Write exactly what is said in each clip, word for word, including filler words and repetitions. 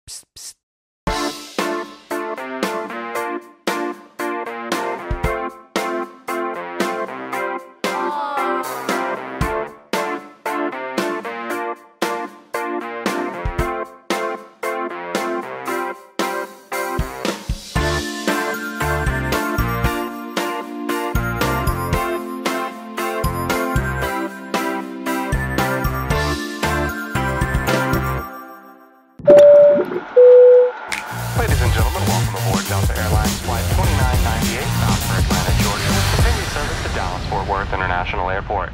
psst, psst. Ladies and gentlemen, welcome aboard Delta Airlines Flight twenty-nine ninety-eight bound for Atlanta, Georgia, with continued service to Dallas-Fort Worth International Airport.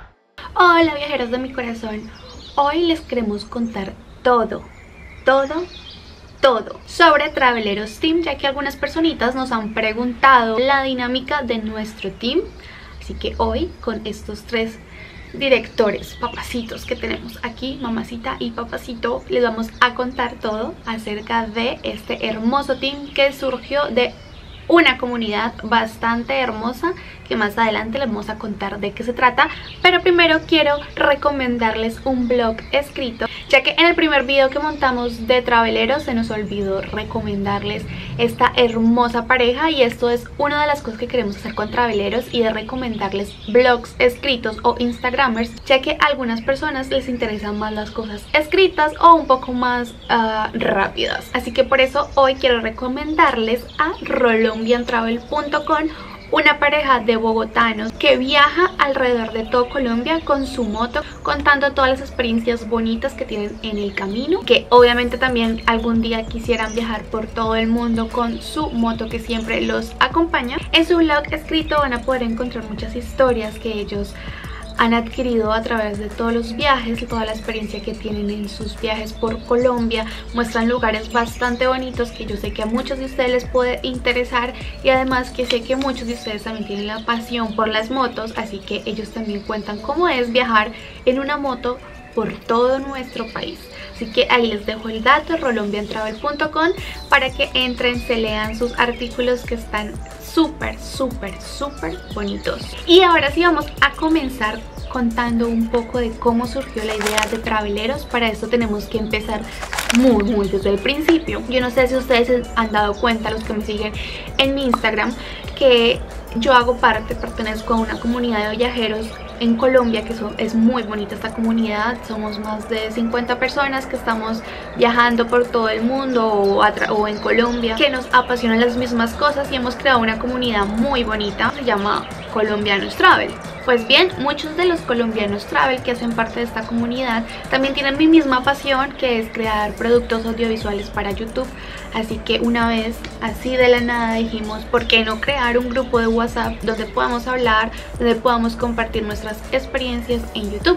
Hola viajeros de mi corazón, hoy les queremos contar todo, todo, todo sobre Traveleros Team, ya que algunas personitas nos han preguntado la dinámica de nuestro team. Así que hoy con estos tres directores, papacitos que tenemos aquí, mamacita y papacito, les vamos a contar todo acerca de este hermoso team que surgió de una comunidad bastante hermosa, que más adelante les vamos a contar de qué se trata. Pero primero quiero recomendarles un blog escrito, ya que en el primer video que montamos de Traveleros se nos olvidó recomendarles esta hermosa pareja, y esto es una de las cosas que queremos hacer con Traveleros, y de recomendarles blogs escritos o instagramers, ya que a algunas personas les interesan más las cosas escritas o un poco más uh, rápidas. Así que por eso hoy quiero recomendarles a rolombian travel punto com, una pareja de bogotanos que viaja alrededor de todo Colombia con su moto, contando todas las experiencias bonitas que tienen en el camino, que obviamente también algún día quisieran viajar por todo el mundo con su moto que siempre los acompaña. En su blog escrito van a poder encontrar muchas historias que ellos han adquirido a través de todos los viajes, toda la experiencia que tienen en sus viajes por Colombia. Muestran lugares bastante bonitos que yo sé que a muchos de ustedes les puede interesar, y además que sé que muchos de ustedes también tienen la pasión por las motos, así que ellos también cuentan cómo es viajar en una moto por todo nuestro país. Así que ahí les dejo el dato, rolombian travel punto com, para que entren, se lean sus artículos que están súper, súper, súper bonitos. Y ahora sí vamos a comenzar contando un poco de cómo surgió la idea de Traveleros. Para esto tenemos que empezar muy, muy desde el principio. Yo no sé si ustedes se han dado cuenta, los que me siguen en mi Instagram, que yo hago parte, pertenezco a una comunidad de viajeros en Colombia, que son, es muy bonita esta comunidad. Somos más de cincuenta personas que estamos viajando por todo el mundo o, o en Colombia, que nos apasionan las mismas cosas, y hemos creado una comunidad muy bonita, se llama Colombianos Travel. Pues bien, muchos de los colombianos travel que hacen parte de esta comunidad también tienen mi misma pasión, que es crear productos audiovisuales para YouTube. Así que una vez, así de la nada, dijimos, ¿por qué no crear un grupo de WhatsApp donde podamos hablar, donde podamos compartir nuestras experiencias en YouTube?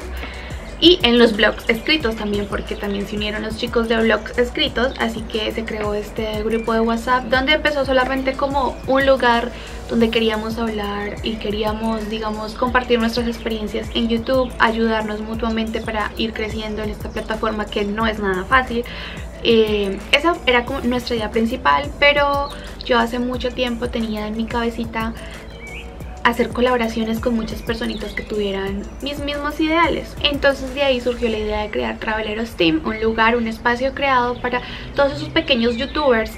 Y en los blogs escritos también, porque también se unieron los chicos de blogs escritos. Así que se creó este grupo de WhatsApp, donde empezó solamente como un lugar donde queríamos hablar y queríamos, digamos, compartir nuestras experiencias en YouTube, ayudarnos mutuamente para ir creciendo en esta plataforma que no es nada fácil. Eh, esa era como nuestra idea principal, pero yo hace mucho tiempo tenía en mi cabecita hacer colaboraciones con muchas personitas que tuvieran mis mismos ideales. Entonces de ahí surgió la idea de crear Traveleros Team, un lugar, un espacio creado para todos esos pequeños youtubers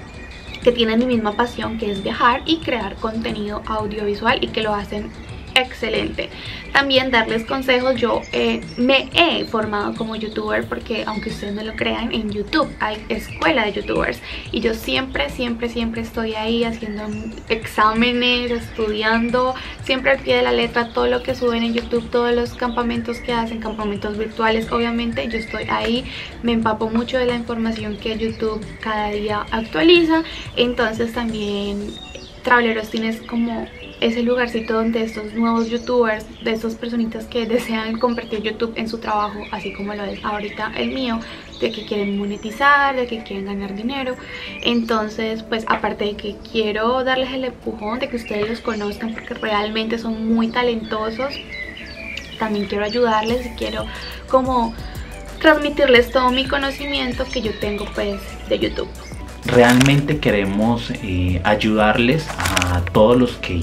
que tienen mi misma pasión, que es viajar y crear contenido audiovisual, y que lo hacen excelente. También darles consejos. Yo eh, me he formado como youtuber, porque aunque ustedes no lo crean, en YouTube hay escuela de youtubers, y yo siempre, siempre, siempre estoy ahí haciendo exámenes, estudiando, siempre al pie de la letra todo lo que suben en YouTube, todos los campamentos que hacen, campamentos virtuales. Obviamente yo estoy ahí, me empapo mucho de la información que YouTube cada día actualiza. Entonces también Traveleros tienes como ese lugarcito donde estos nuevos youtubers, de estas personitas que desean convertir YouTube en su trabajo, así como lo es ahorita el mío, de que quieren monetizar, de que quieren ganar dinero. Entonces pues aparte de que quiero darles el empujón de que ustedes los conozcan, porque realmente son muy talentosos, también quiero ayudarles y quiero como transmitirles todo mi conocimiento que yo tengo pues de YouTube. Realmente queremos eh, ayudarles a todos los que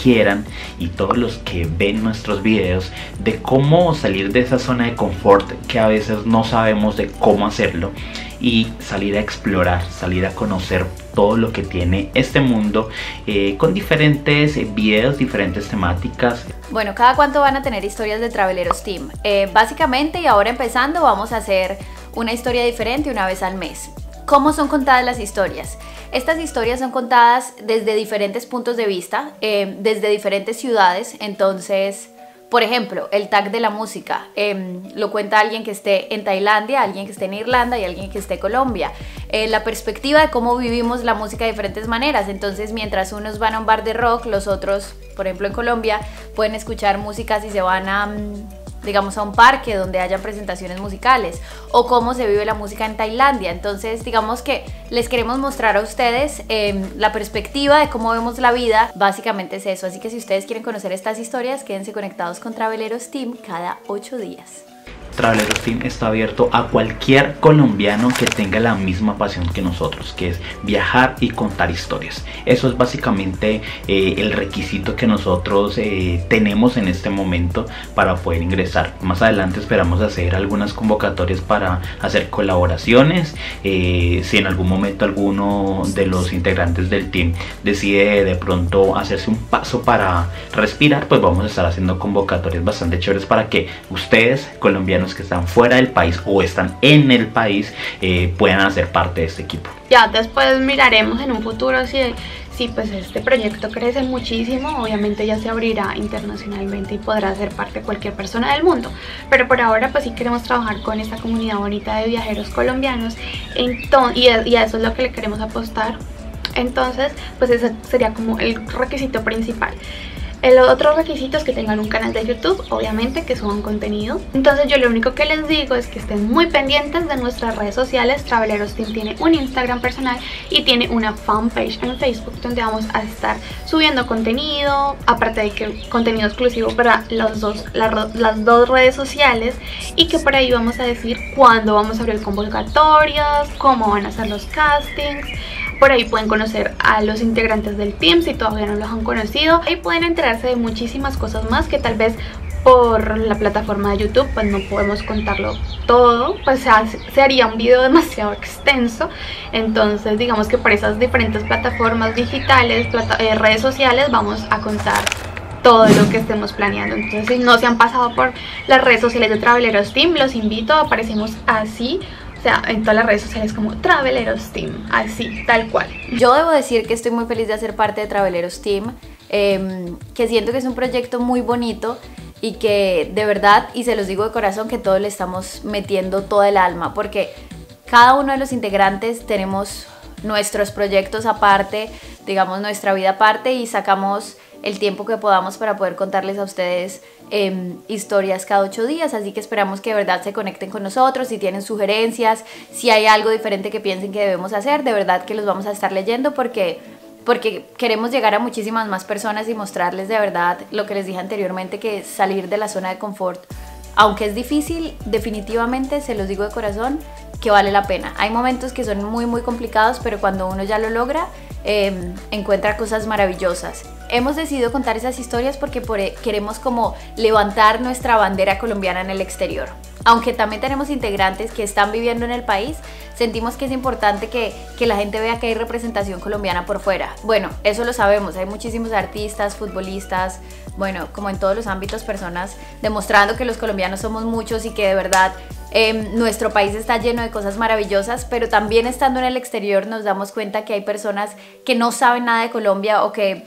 quieran y todos los que ven nuestros videos de cómo salir de esa zona de confort que a veces no sabemos de cómo hacerlo y salir a explorar, salir a conocer todo lo que tiene este mundo eh, con diferentes eh, videos, diferentes temáticas. Bueno, ¿cada cuánto van a tener historias de Traveleros Team? Eh, básicamente, y ahora empezando, vamos a hacer una historia diferente una vez al mes. ¿Cómo son contadas las historias? Estas historias son contadas desde diferentes puntos de vista, eh, desde diferentes ciudades. Entonces, por ejemplo, el tag de la música eh, lo cuenta alguien que esté en Tailandia, alguien que esté en Irlanda y alguien que esté en Colombia. Eh, la perspectiva de cómo vivimos la música de diferentes maneras. Entonces, mientras unos van a un bar de rock, los otros, por ejemplo en Colombia, pueden escuchar música si se van a, digamos, a un parque donde hayan presentaciones musicales, o cómo se vive la música en Tailandia. Entonces, digamos que les queremos mostrar a ustedes eh, la perspectiva de cómo vemos la vida. Básicamente es eso, así que si ustedes quieren conocer estas historias, quédense conectados con Traveleros Team cada ocho días. Traveleros Team está abierto a cualquier colombiano que tenga la misma pasión que nosotros, que es viajar y contar historias. Eso es básicamente eh, el requisito que nosotros eh, tenemos en este momento para poder ingresar. Más adelante esperamos hacer algunas convocatorias para hacer colaboraciones. Eh, si en algún momento alguno de los integrantes del team decide de pronto hacerse un paso para respirar, pues vamos a estar haciendo convocatorias bastante chéveres para que ustedes, colombianos que están fuera del país o están en el país, eh, puedan hacer parte de este equipo. Ya después miraremos en un futuro si, si pues este proyecto crece muchísimo. Obviamente ya se abrirá internacionalmente y podrá ser parte de cualquier persona del mundo, pero por ahora pues sí queremos trabajar con esta comunidad bonita de viajeros colombianos. Entonces, y, a, y a eso es lo que le queremos apostar. Entonces pues ese sería como el requisito principal. El otro requisito es que tengan un canal de YouTube, obviamente, que suban contenido. Entonces yo lo único que les digo es que estén muy pendientes de nuestras redes sociales. Traveleros Team tiene un Instagram personal y tiene una fanpage en Facebook donde vamos a estar subiendo contenido, aparte de que contenido exclusivo para los dos, la, las dos redes sociales, y que por ahí vamos a decir cuándo vamos a abrir convocatorias, cómo van a ser los castings. Por ahí pueden conocer a los integrantes del team si todavía no los han conocido. Ahí pueden enterarse de muchísimas cosas más que tal vez por la plataforma de YouTube pues no podemos contarlo todo, pues se, hace, se haría un video demasiado extenso. Entonces digamos que por esas diferentes plataformas digitales, plata eh, redes sociales, vamos a contar todo lo que estemos planeando. Entonces si no se han pasado por las redes sociales de Traveleros Team, los invito, aparecemos así. O sea, en todas las redes sociales como Traveleros Team, así, tal cual. Yo debo decir que estoy muy feliz de hacer parte de Traveleros Team, eh, que siento que es un proyecto muy bonito y que de verdad, y se los digo de corazón, que todos le estamos metiendo toda el alma, porque cada uno de los integrantes tenemos nuestros proyectos aparte, digamos nuestra vida aparte, y sacamos el tiempo que podamos para poder contarles a ustedes eh, historias cada ocho días, así que esperamos que de verdad se conecten con nosotros. Si tienen sugerencias, si hay algo diferente que piensen que debemos hacer, de verdad que los vamos a estar leyendo, porque, porque queremos llegar a muchísimas más personas y mostrarles de verdad lo que les dije anteriormente, que salir de la zona de confort, aunque es difícil, definitivamente, se los digo de corazón, que vale la pena. Hay momentos que son muy muy complicados, pero cuando uno ya lo logra, eh, encuentra cosas maravillosas. Hemos decidido contar esas historias porque por, queremos como levantar nuestra bandera colombiana en el exterior. Aunque también tenemos integrantes que están viviendo en el país, sentimos que es importante que, que la gente vea que hay representación colombiana por fuera. Bueno, eso lo sabemos, hay muchísimos artistas, futbolistas, bueno, como en todos los ámbitos, personas demostrando que los colombianos somos muchos y que de verdad eh, nuestro país está lleno de cosas maravillosas, pero también estando en el exterior nos damos cuenta que hay personas que no saben nada de Colombia, o que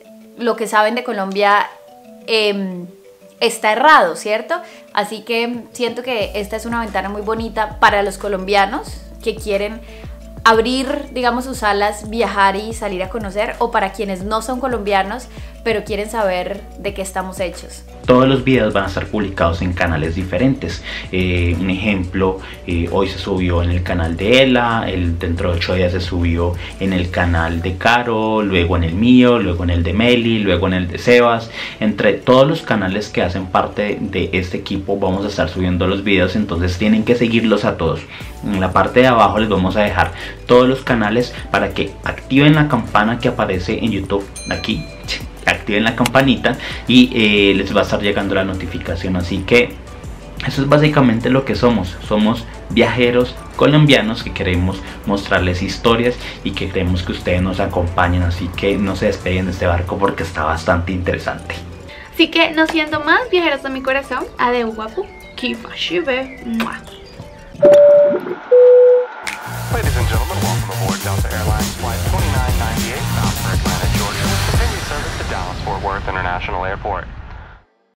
lo que saben de Colombia eh, está errado, ¿cierto? Así que siento que esta es una ventana muy bonita para los colombianos que quieren abrir, digamos, sus alas, viajar y salir a conocer, o para quienes no son colombianos pero quieren saber de qué estamos hechos. Todos los videos van a estar publicados en canales diferentes. Eh, un ejemplo, eh, hoy se subió en el canal de Ela, el, dentro de ocho días se subió en el canal de Caro, luego en el mío, luego en el de Meli, luego en el de Sebas. Entre todos los canales que hacen parte de este equipo vamos a estar subiendo los videos, entonces tienen que seguirlos a todos. En la parte de abajo les vamos a dejar todos los canales para que activen la campana que aparece en YouTube aquí. activen la campanita y eh, les va a estar llegando la notificación. Así que eso es básicamente lo que somos. Somos viajeros colombianos que queremos mostrarles historias y que queremos que ustedes nos acompañen. Así que no se despeguen de este barco porque está bastante interesante. Así que no siendo más, viajeros de mi corazón, adeu guapu, kifashibe. Ladies and gentlemen, welcome aboard Delta Airlines Flight twenty-nine ninety-eight bound for Atlanta, Georgia, with continued service to Dallas Fort Worth International Airport.